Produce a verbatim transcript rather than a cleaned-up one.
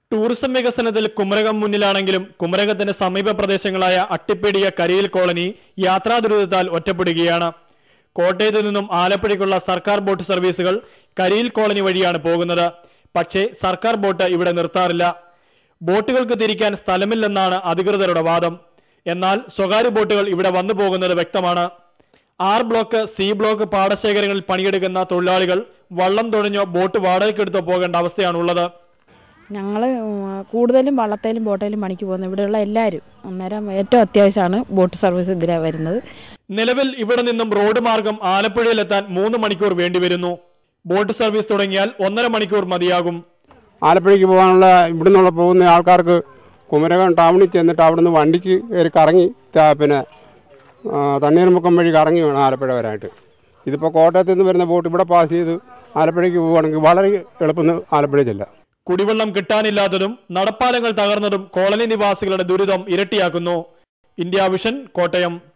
Tourism വികസനത്തിൽ കുമരകം മുന്നിലാണെങ്കിലും കുമരകത്തിന്റെ സമീപ പ്രദേശങ്ങളായ അട്ടിപ്പേടിയ കരിയിൽ കോളനി യാത്രാ ദുരിതത്താൽ ഒറ്റപ്പെടുകയാണ്. കോട്ടയത്തു നിന്നും ആലപ്പുഴയ്ക്കുള്ള സർക്കാർ ബോട്ട് സർവീസുകൾ കരിയിൽ കോളനി വഴിയാണ് പോകുന്നത്. പക്ഷേ സർക്കാർ ബോട്ട് ഇവിടെ നിർത്താറില്ല. ബോട്ടുകൾക്ക് തിരിക്കാൻ സ്ഥലമില്ലെന്നാണ് അധികൃതരുടെ വാദം. എന്നാൽ സ്വകാര്യ ബോട്ടുകൾ ഇവിടെ വന്നു പോകുന്നത് വ്യക്തമാണ്. ആർ ബ്ലോക്ക്, സി ബ്ലോക്ക് പാടശേഖരങ്ങളിൽ പണിയെടുക്കുന്ന തൊഴിലാളികൾ വള്ളം തുഴഞ്ഞോ ബോട്ട് വാടകയ്ക്കെടുത്തോ പോകേണ്ട അവസ്ഥയാണുള്ളത്. ഞങ്ങൾ കൂടുതലും വള്ളത്തേലും ബോട്ടേലും പണിക്ക് പോകുന്നത്. ഇവിടെയുള്ള എല്ലാവരും അന്നേരം ഏറ്റവും അത്യാവശ്യമാണ് ബോട്ട് സർവീസ് ഇതിലെ വരുന്നത്. നിലവിൽ ഇവിടെ നിന്നും റോഡ് മാർഗം ആലപ്പുഴയിലെത്താൻ മൂന്ന് മണിക്കൂർ വേണ്ടിവരുന്നു. ബോട്ട് സർവീസ് തുടങ്ങിയാൽ ഒന്നര മണിക്കൂർ മതിയാകും. ആലപ്പുഴയ്ക്ക് പോകാനുള്ള ഇവിടെ നിന്നുള്ള പോകുന്ന ആൾക്കാർക്ക് കുമരകം ടൗണിൽ ചെന്നിട്ട് അവിടെ നിന്ന് വണ്ടിക്ക് കയറി കറങ്ങി പിന്നെ തണ്ണീർമുക്കം വഴി കറങ്ങി വേണം ആലപ്പുഴ വരാനായിട്ട്. ഇതിപ്പോൾ കോട്ടയത്ത് നിന്ന് വരുന്ന ബോട്ട് ഇവിടെ പാസ് ചെയ്ത് ആലപ്പുഴയ്ക്ക് പോവുകയാണെങ്കിൽ വളരെ എളുപ്പം ആലപ്പുഴ ചെല്ലാം. കുടിവെള്ളം കിട്ടാനില്ലാത്തതും നടപ്പാലങ്ങൾ തകർന്നതും കോളനി നിവാസികളുടെ ദുരിതം ഇരട്ടിയാക്കുന്നു. India vision, Kottayam.